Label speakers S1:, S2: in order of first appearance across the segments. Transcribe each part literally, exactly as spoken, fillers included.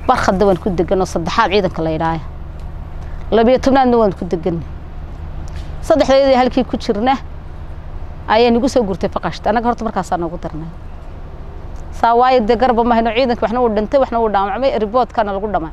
S1: barkhad waan ku deganoo saddexaad ciidanka la yiraahdo labiyo tobnaadna waan ku degan saddexdeedii halkii ku jirna ayaan igu soo gurtay faqashta anaga horta markaas aan ugu darnay saawaay de garba ma hayno ciidanka waxna uu dhintay waxna uu dhaamacmay report-kana lagu dhamay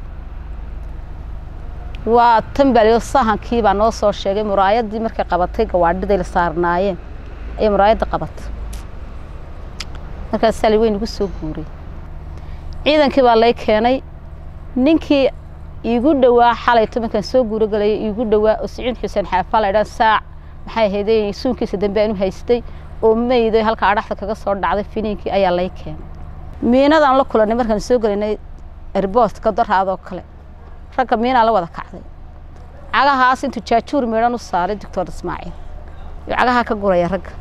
S1: waa tambaliyo sahankii baa noo soo sheegay muraayadii markay qabatay gawaadhida la saarnaayeen ay muraayada qabatay markaas sali weyn igu soo guuray ciidankii baa lay keenay ninkii igu dhawaa xalay tobankan soo guuro galay igu dhawaa oo Siciid Xuseen Xaafal ay dhan saac maxay heeday suunkiisa dambe aanu haystay oo meeyday halka adhaxda kaga soo dhacday finiinkii ayaa lay keenay miinadan la kulanay markaan soo galinay airport ka daraado kale ragga miina la wada kacday cagahaas intuu jaajuur meeran u saaray Doctor Ismaaciil iyo cagaha ka guraya ragga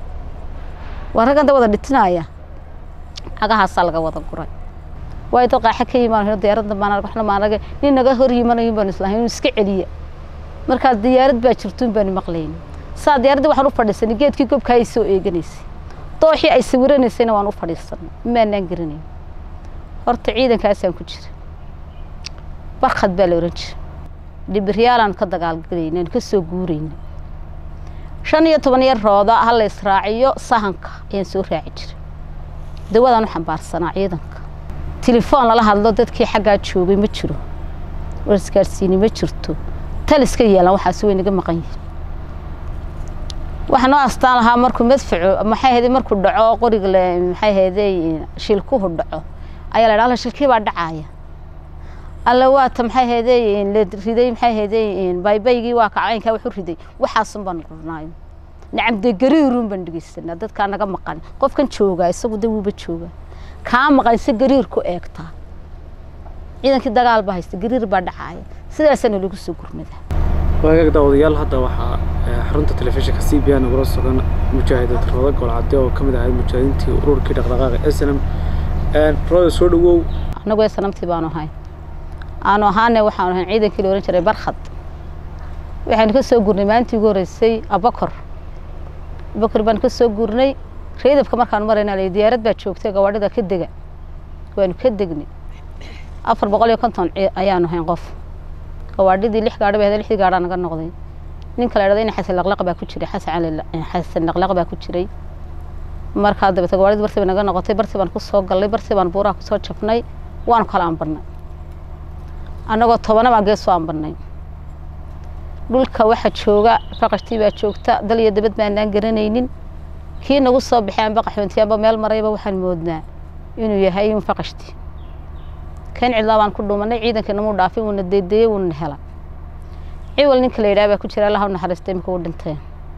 S1: waa raggan wada dhitinaya cagahaas laga wada guray way dad qaaxa ka yimaanayeen diyaaradda maana waxna maanaga nin naga hor yimaanayeen baan islaahay iska celiya marka diyaarad baa jirto baan maqlayn saa diyaaradda waxaan u fadhiisanay geedkii goobka ay soo eeganeysay dooxii ay sawiranaysayna waan u fadhiisanay maanaan garanay horta ciidankaas aan ku jiray barkhad baa la oran jiray dhibriyaalan ka dagaalgalaynay ka soo guuraynay shan iyo toban yar rooda hal israaciyo sahanka ayaan soo raaci jiray dawadaan u xambaarsanaa ciidanka telefoon la hadlo dadkii xagga joogay ma jiro warskaarsiini ma jirto taliska yeelan waxa soo weynaga maqan yihiin waxaan astaan lahaa markuu madfaco maxay haday markuu dhaco qoriga la maxay haday shilku dhaco ayaa la dhahaa shilkii baa dhacaya alla waa ta maxay haday la riday maxay haday baybaygii waa ka caynka wuxuu riday waxaasan baan qornaayo nacamde gariirun baan dhigisanaa dadka naga maqan qofkan jooga isagu dawuba jooga ka maqan si gariir ku eegta ciidankii dagaal baa haysta gariir baa dhacaya sidaasna lagu soo gurmada
S2: waaga dawadayaal hadda waxa xarunta telefishinka C B N uga soo mujaahidada Rooda Golcade oo kamid ahayd mujaahidiintii ururkii dhaqdhaqaaqa S N M ee Rooda soo dhawow
S1: anagu S N M tii baan ahay aanu ahaanay waxaan ahay ciidankii la oran jiray barkhad waxaan ka soo gurnay maantii ugu horeysay Abakar Abakar baan ka soo gurnay reedabka markaan marayna la diyaarad baa joogtay gawaadhida ka dega waan ka degnay afar boqol iyo konton ayaan ahayn qof gawaadhidii lix gaadho baa lix gaadho naga noqday nin kale raadayna xasan laqlaq baa ku jiray xasan xasan laqlaq baa ku jiray marka daba gawaadhidii barsi naga noqotay barsi baan ku soo galay barsi baan buuraha ku soo jabnay waan kala aanbarnay anagoo toban baa gees aan barnay dhulka waxa jooga faqashtii baa joogta dal iyo dibad baan aan garanaynin kii nagu soo bixeen baqaxoontiyaanba meel marayba waxaan moodnaa inuu yahay in faqashtii kan ciidaan ku dhumanay ciidankeena mu dhaafay uu nadeedeeyay uu hela ciwal ninka la yiraahdo ku jira Allah naxariistay markuu dhintay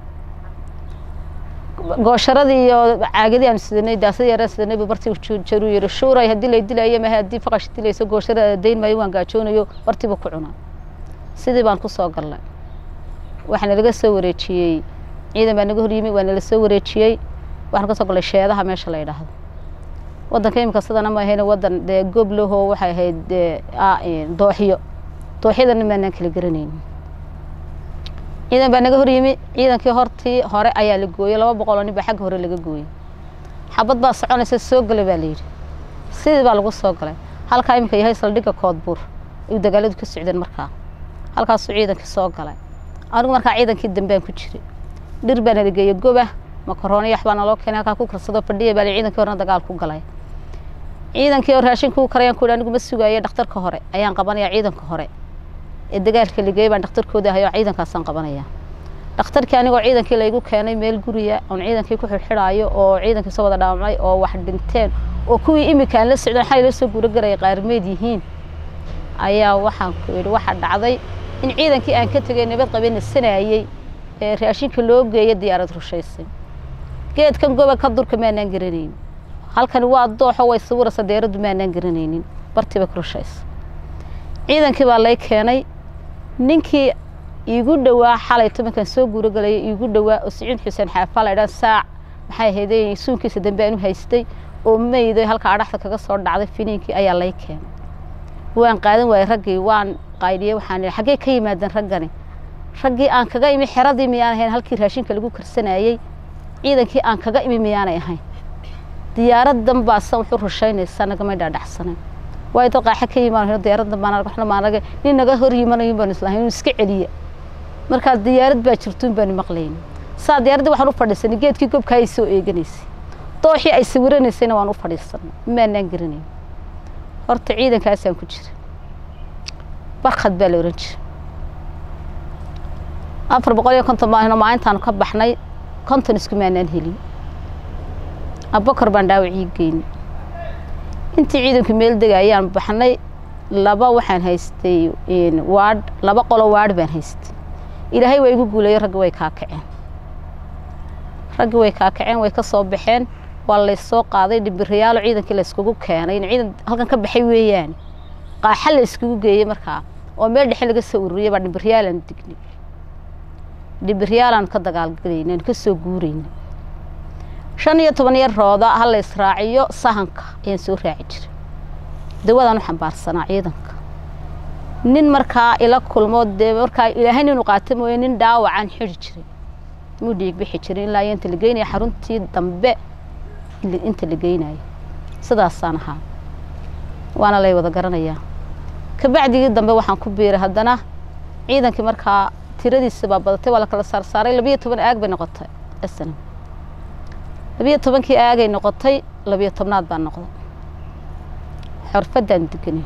S1: goosharadii iyo caagadii aan sidnay daasad yar sidnay bartii jaru yiri shuuray hadii la dilayo ma hadii faqashtii layso goosharada deyn ma waan gaajoonayo bartiba ku cunaa sidii baan ku soo galnay waxaan laga soo wareejiyay ciidan baa naga hor yimid waana la soo wareejiyay waxaan ka soo galay sheedaha meesha la yiraahdo wadanka imka sidana ma ahayn wadan de goblaho waxay ahayd dooxiyo dooxidana ma aan kala garaneyn ciidan baa naga hor yimid ciidankii hortii hore ayaa la gooyay laba boqol oo nin baa xag hore laga gooyay xabad baa soconaysa soo galay baa leeyahay sidii baa lagu soo galay halka imka yahay saldhiga koodbuur iyo dagaaladu ka socdeen markaa halkaas ciidankii soo galay anigu markaa ciidankii dambe aan ku jiray dhir baan la geeyay goba makarooni yaxbana loo keenay ka ku karsado fadhiye baa ciidankii hore dagaal ku galay ciidankii oo raashin ku karayaan ku anigu ma sugaayay dhakhtarka hore ayaan qabanaya ciidanka hore ee dagaalka la geeyay baan dhakhtarkooda hayo ciidankaas aan qabanaya dhakhtarkii anigoo ciidankii la igu keenay meel guriga oo ciidankii ku xirxiraayo oo ciidankii soo wada dhaamay oo wax dhinteen oo kuwii imika la socdaan xal la soo guuro garay qaarmeed yihiin ayaa waxaan ku yiri waxa dhacday in ciidankii aan ka tagay nabad qabeen sanaayay ee raashinka loo geeyay diyaarad rushaysay geedkan goba ka durka ma aanan garaneyn halkan waa dooxo way sawir sadeeradu ma aanan garaneyn bartiba rushays ciidankii baa lay keenay ninkii igu dhawaa xalay tobankan soo guuro galay igu dhawaa oo Siciid Xuseen Xaafal ay dhan saac maxay haday suunkiisa dambe aanu haystay oo meeyday halka adhaxda kaga soo dhacday finiinkii ayaa lay keenay waan qaadan waay raggii waan qaydiyay waxaan xagee ka yimaadeen raggani raggii aan kaga imi xiradii miyaan ahayn halkii raashinka lagu karsanayay ciidankii aan kaga imi miyaan ahayn diyaaradan baa san wuxuu rushaynaysaa naga ma dhaadhaxsanay way dad qaaxa ka yimaanayeen diyaaradda baan waxna maanaga nin naga hor yimaanayo baan islaahay iska celiya marka diyaarad baa jirto baan maqlayn saa diyaaradda waxaan u fadhiisanay geedkii goobka ay soo eeganaysay dooxii ay sawiranaysayna waan u fadhiisanay maanaan garanay horta ciidankaas aan ku jiray barqad baa la oran jiray afar boqol iyo konton baan maalintaan ka baxnay konton isku maanaan helin abakar baan dhaawacii geeyay intii ciidanku meel degayaan baxnay laba waxaan haystay in waad laba qolo waad baan haystay ilaahay way igu guuleeyay rag way ka kaceen rag way ka kaceen way ka soo baxeen waa la soo qaaday dhibiriyaal ciidankii la iskugu keenay in ciidan halkan ka baxay weeyaan qaaxa la iskugu geeyay markaa oo meel dhexe laga soo ururiyay baa dhibiriyaalan dignay dhibiriyaalan ka dagaalgalaynay ka soo guuraynay shan iyo toban yar rooda hal israaciyo sahanka ayaan soo raaci jiray dawadan u xambaarsanaa ciidanka nin markaa ila kulmo de markaa ilaahay inuu qaato mooyee nin dhaawacan xiri jiray muu dhiig bixi jiray ilaa inta la geynay xaruntii dambe inta la geynay sidaasaan ahaa waana lay wada garanayaa ka bacdigii dambe waxaan ku biiray haddana ciidankii markaa tiradiisa baa badatay waa la kala saar saaray laba iyo toban aag bay noqotay asana laba iyo tobankii aagay noqotay laba iyo tobnaad baan noqday xirfadaan deganay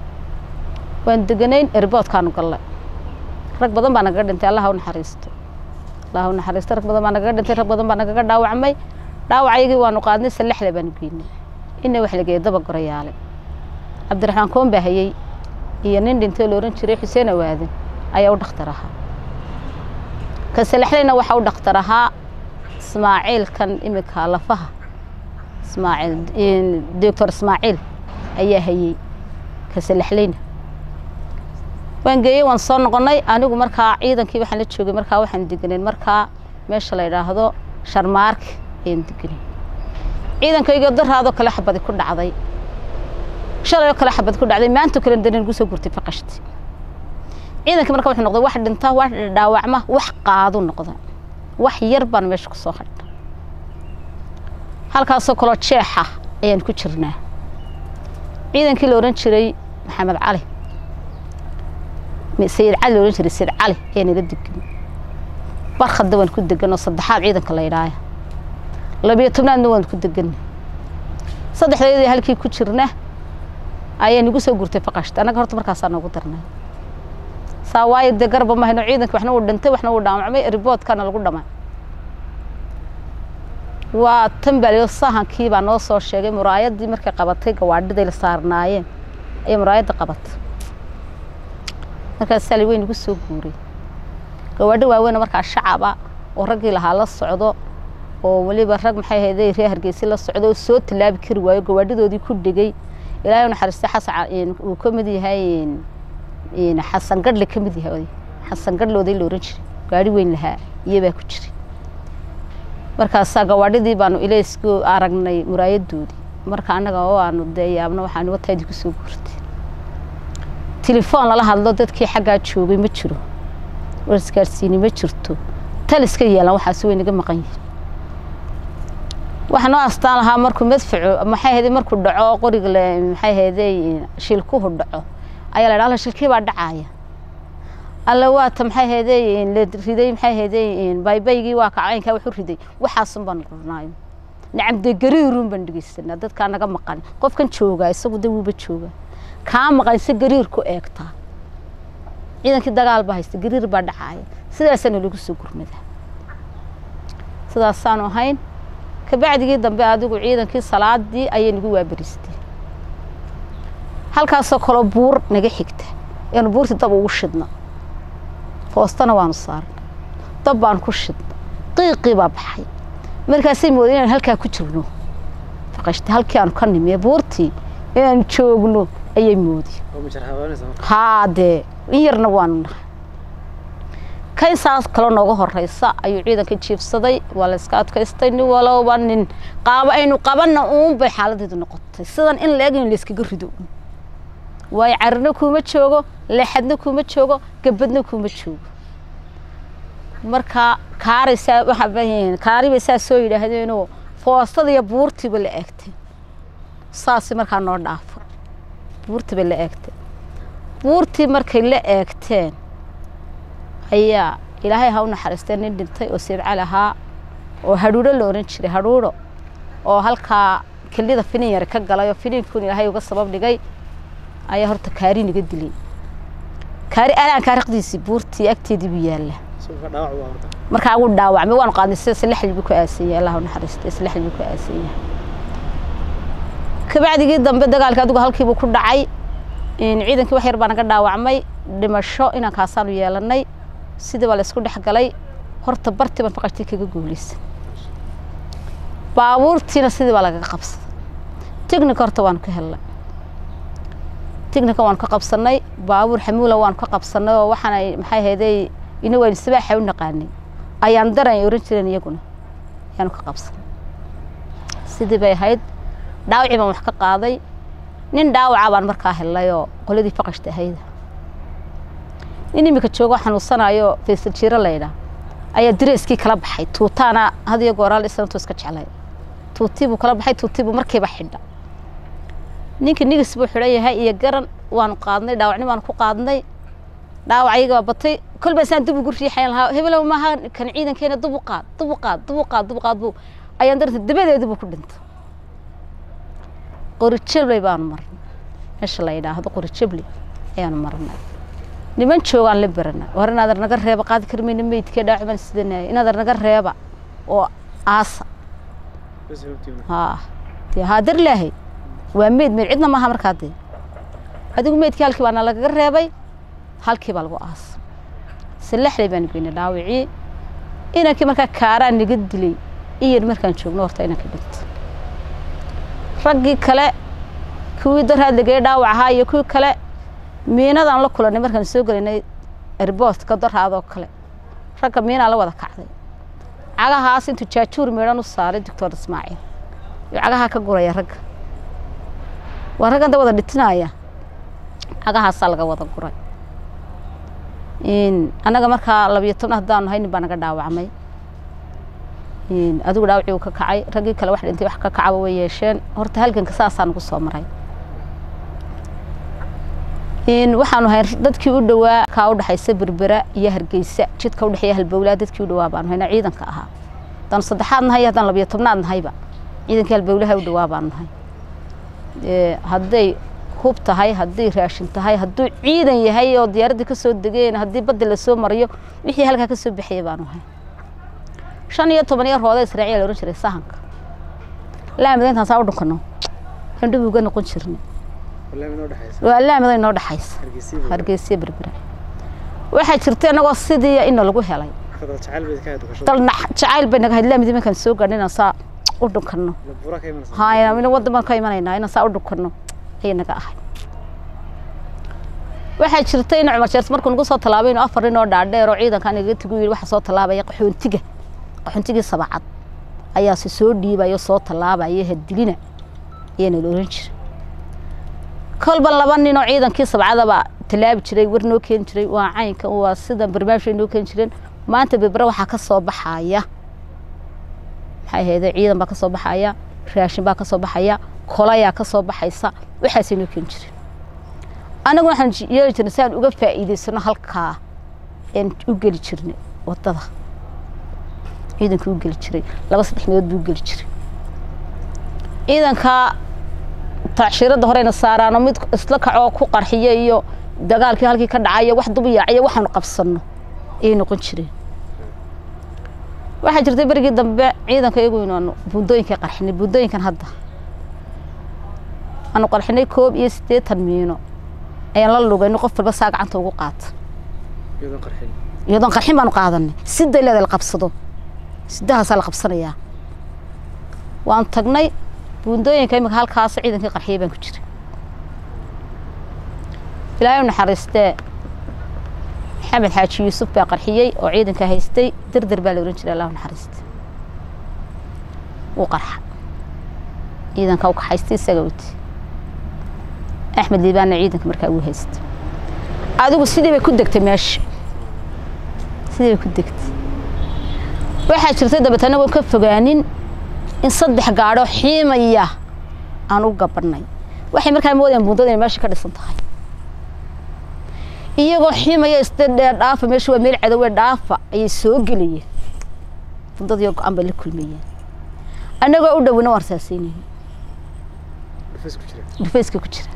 S1: waan deganayn airportkaanu galnay rag badan baa naga dhintay allah ha u naxariisto allah ha u naxariisto rag badan baa naga dhintay rag badan baa naga dhaawacmay dhaawacayagii waanu qaadnay salaxle baanu geynay inna wax la geeyay daba gorayaale cabdiraxmaan koon baa hayay iyo nin dhintay loo oran jiray xuseen awaadan ayaa u dhakhtar ahaa ka salaxleyna waxa u dhakhtar ahaa ismaaciil kan imika lafaha ismaaciil in doctor ismaaciil ayaa hayay ka salaxleyna waan geeyay waan soo noqonay anigu markaa ciidankii waxaan la joogay markaa waxaan deganeen markaa meesha la yiraahdo Sharmaark ayaan deganay ciidankayga daraado kala xabad ku dhacday shalay kala xabad ku dhacday maanta kala danin ugu soo gurtay faqashti ciidanka markaa wuxuu noqday wax dhinta wax dhaawacma wax qaado noqday wax yar baan meesha ku soo xidhay halkaas oo kala jeexa ayaan ku jirnaa ciidankii la oran jiray Maxamed Cali سيد علي ورجل سيد علي يعني ردك برخد دوان كنت دقنا صدحات عيدا كلا يرايا لبي تمنان دوان كنت دقنا صدح ليدي هالكي كتشرناه أيان يقول سو قرتي فقشت أنا قررت مركز أنا قدرنا سوايد دقرب ما هنا عيدك وإحنا ودنتي وإحنا ودام عمي ريبوت كان القدام وتنبل الصهن كيبا نوصل شيء مرايد دي مركز قبضتي قوارد دي اللي صارناين أي مرايد قبضت marka sali weyn ugu soo guuray gawadho waaweyn marka shacaba oo rag ilaha la socdo oo waliba rag maxay heeday reer Hargeysa la socdo soo tilaabi kari waayo gawadhadoodii ku dhigay ilaahay una xariista xasan uu ka mid yahay in xasan gadle ka mid yahay xasan gadlooday la oran jiray gaari weyn lahaa iyaba ku jiray markaas gawadhadii baanu ileysku aragnay muraayadoodii marka anaga oo aanu deeyaabna waxaan wataydii ku soo guurtay تليفون لا هادلو dadkii xagaa joogay ma jiro warskaarsiini ma jirto taliska yeelan waxa soo inaga maqan yahay waxaan astaan lahaa markuu madfaco maxay haday markuu dhaco qoriga la maxay haday shilku dhaco ayaa la dhaala shilkii baa dhacaya alla waa ta maxay haday la riday maxay haday baybaygii waa ka caynka wuxuu riday waxaasan baan qornaayo nacam de gariirun baan dhigisanaa dadka naga maqan qofkan jooga isagu dawuba jooga كام قيس جرير كو إكتا إذا كده قال بهايست جرير بعد عاي سيدا سنة لقوا سكر مذا سيدا سانو هين كبعد جدا بعدو عيدا كي صلاة دي أي نجوا بريستي هل كاسو كلا بور نجحكته يعني بور تطبع وشدنا فوسطنا وانصار طبعا كشدنا قيقي بابحي مركزين مودين هل كا كتشرنو فقشت هل كان كان مية بورتي إن شوقنو أي مودي هذا يرنا وان كاين ساس كلا نوجه الرئيسة أي عيدا كتشيف صدي ولا سكات كاستيني ولا وانين قابا إنه قابلنا أم بحالة دي النقطة سيدان إن لاقين ليسك جردو ويعرنكم متشوجو لحدنكم متشوجو قبضنكم متشوجو مركا كاري سا وحبين كاري بس سوي له هذينو فوسط دي بورتي بالأكتي ساسي مركا نور دافر buurtii bay la eegteen buurtii markay la eegteen ayaa ilaahay ha u naxariistay nin dhintay oo Sayid Cali ahaa oo hadhuudho la oran jiray hadhuudho oo halkaa kelida finin yar ka galay oo fininkun ilaahay uga sabab dhigay ayaa horta kaari niga dilay kaari aan kaariqdiisi buurtii agteedii buu yaala markaa uu dhaawacmay waan qaadnay sida lix xilbi ku aasiyay Allah u naxariistay lix xilbi ku aasiyay kabacdigii dambe dagaalka adigu halkii buu ku dhacay in ciidankii wax yar baan naga dhaawacmay dhimasho inaan kaasaan u yeelanay sidii baa la isku dhex galay horta bartii baan faqashtii kaga guuleysay baabuurtiina sidii baa laga qabsaday technical horta waan ka helnay technical waan ka qabsanay baabuur xamuula waan ka qabsanay oo waxaan ay maxay heeday ina waan sabaaxa u naqaanay ayaan daran oran jireen iyaguna ayaan ka qabsanay sidii bay ahayd dhaawaci baan wax ka qaaday nin dhaawaca baan markaa helay oo qoladii faqashta ahayd nin imika joogo xanuunsanayo Faysal Jiira leeyda ayaa direeskii kala baxay tuutaana hadiyo gooraal isanto iska jeclay tuutii buu kala baxay tuutii buu markiiba xidha ninka nigis buu xidhan yahay iyo garan waan qaadnay dhaawacni waan ku qaadnay dhaawaciga batay kulba saan dib ugu riixayn lahaa hebel ma aha kan ciidankeena dib u qaad dib u qaad dib u qaad dib u qaad buu ayaan darta dabadeed buu ku dhintay qorjable baan marnay meesha la yiraahdo qorjable ayaan marnay niman joogan la barana waranaad naga reeba qaad karmayna meedka dhaawacan sidanay inaad naga reeba oo aasa ha tii hadir lahay waa meed meed cidna ma aha markaa dee adigu meedkii halkii baan laga reebay halkii baa lagu aas salaxlay baan geynay dhaawici inankii markaa kaaraan niga dilay iyo markaan joogno horta inanka dhintay ragii kale kuwii daraad laga dhaawacaha iyo kuwii kale miinadan la kulanay markaan soo galinay airport ka daraado kale ragga miina la wada kacday cagahaas intuu jaajuur meeran u saaray Doctor Ismaaciil iyo cagaha ka guraya ragga waa ragga wada dhitinaya cagahaas laga wada guray in anaga markaa labiyo toban hadaan haynin baan naga dhaawacmay in adigu dhaawaci uu ka kacay ragii kale wax dhintay wax ka kacaba way yeesheen horta halganka saasaan ugu soo maray in waxaanu hay dadkii u dhawaa ka u dhaxaysa Berbera iyo Hargeysa jidka u dhaxeeya halbowlaa dadkii u dhawaa baan hayna ciidanka ahaa tan saddexaad nahay hadan labiyo tobnaad nahayba ciidanka halbowlaha u dhawaa baan nahay ee haday hub tahay haday raashin tahay haduu ciidan yahay oo diyaaradda ka soo dageen hadii badda la soo mariyo wixii halka ka soo bixiyay baan ahay shan iyo toban yar hooda Israaciil oran jiray sahanka laamidan saa u dhunkano indhuhu uga noqon jirnay laamidan noo dhaxaysa Hargeysa Berbera waxa jirtay anagoo sidii in lagu helay dalna jacayl bay naga hadlaamidi markaan soo gaadhnay saa u dhunkano haa ina waddan ka imanayna ina saa u dhunkano ay naga ahay waxa jirtay in Cumar Jeers markuu nagu soo talaabay inuu afar inoo dhaadheer oo ciidankan iga tigu yiri waxa soo talaabay qaxoontiga qaxoontiga sabacad ayaa si soo dhiibayo soo talaabay hadilina iyana looran jiray kolba laba nin oo ciidankii sabacadaba talaabi jiray warnoo keen jiray waa caynka waa sida barnaamijka inoo keen jireen maanta Berbera waxa ka soo baxaya maxay heeday ciidan ba ka soo baxaya raashin ba ka soo baxaya kolaya ka soo baxaysa waxa siinoo keen jiray anagu waxaan yeeli jirnay saan uga faa'iideysano halka in u gali jirnay wadada ciidanka u gali jiray laba saddex meelood buu gali jiray ciidanka taashirada horeyna saaraan mid isla kaco ku qarxiyay iyo dagaalkii halkii ka dhacay wax dub yaacay waxaan qabsano ee noqon jiray waxa jirtay barigii dambe ciidanka iyagu inuu buundooyinka qarxinay buundooyinkan hadda anu qarxinay koob iyo siddeetan miino ayaan la lugayno qof walba saa gacanta ugu qaato iyadoo qarxin iyadoo qarxin baan qaadanay sidii la qabsado sidaas la qabsanaya waan tagnay buundooyinka imika halkaas ciidanka qarxiyay baan ku jiray ilaahay naxariistee Maxamed Xaaji Yuusuf baa qarxiyay oo ciidanka haystay dardar baa la oran jiray Allah naxariistee uu qarxa ciidanka uu ka haystay isaga wati Axmed Liibaan ciidanka markaa uu haystay adigu sidii bay ku degtay meesha sidii ku degtay waxa jirtay dabatana ka fogaanin in saddex gaadho xiimaya aan u gabanay waxay markaa moodayaan buundada inay meesha ka dhisan tahay iyagoo ximaya isdheer dhaafa meesha waa meel cadow dhaafa ayay soo geliyeen buundada iyo go'aan bay la kulmayeen annagoo u dhawna waan saasiinay
S2: dhufeys ku jira
S1: dhufeyska ku jira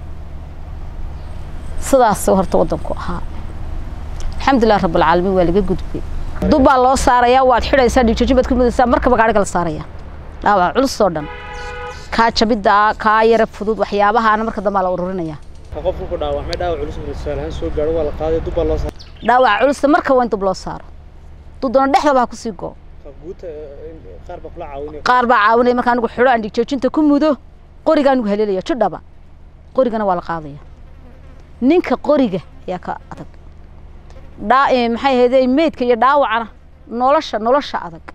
S1: sidaas horta wadanku ahaa alxamdulilah rabbil caalamiin waa laga gudbay dubbaa loo saarayaa waad xidhaysaa dhijoojin baad ku mudaysaa markaba gaariga la saarayaa dhaawac culus oo dhan kaa jabidda kaa yara fudud waxyaabahaana marka dambe la ururinayaa
S2: qofku ku dhaawacmay dhaawac culus oo saalaan soo gaaro waa la qaaday dubbaa loo saaro
S1: dhaawac culus marka waa in dub loo saaro dudana dhexdaba ha ku sii go
S2: guuta qaar baa kula caawinay
S1: qaar baa caawinay marka anigu xidho aan dhijoojinta ku mudo qoriga anigu haleelaya jidhaba qorigana waa la qaadaya ninka qoriga ayaa ka adag dhaa maxay ahayd meedka iyo dhaawacana nolosha nolosha adag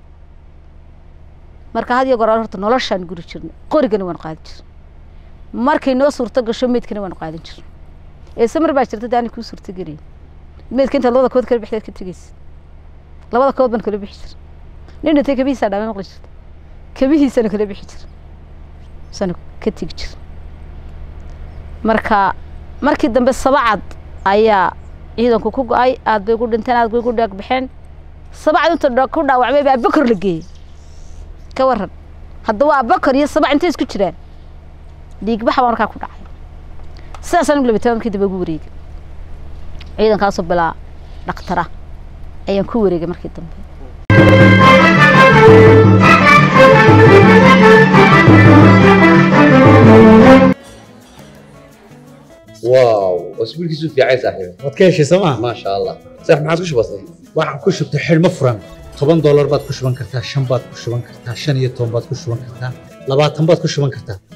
S1: marka had iyo goor horta noloshaan guri jirnay qorigana waan qaadi jirnay markay noo suurto gasho meedkana waan qaadin jirnay ee samar baa jirta daani ku suurto galay meedka inta labada kood kala bixdeed ka tagays labada kood ban kala bixi jir nin intee kabiisa dhaamay maqli jirta kabihiisana kala bixi jir sano ka tigi jir marka markii dambe sabacad ayaa ciidanku ku go'ay aad bay ku dhinteen aad bay ku dhaag baxeen sabacad inta ku dhaawacmay baa bakar la geeyay ka waran hadda waa bakar iyo sabac intee isku jiraan dhiig baxa markaa ku dhacay sidaas anigu labitaanki dib ugu wareegay ciidankaas oo bilaa dhaqtara ayaan ku wareegay markii dambe
S3: واو واسبوع كيسو في عيسى صاحبي
S4: wadkeeshi sama
S3: ما شاء الله صح ما عاد كش بسيط
S4: waxaan ku shubtay xilmo furan toban dollar baad ku shuban kartaa shan baad ku shuban kartaa shan iyo toban baad ku shuban kartaa labaatan baad ku shuban kartaa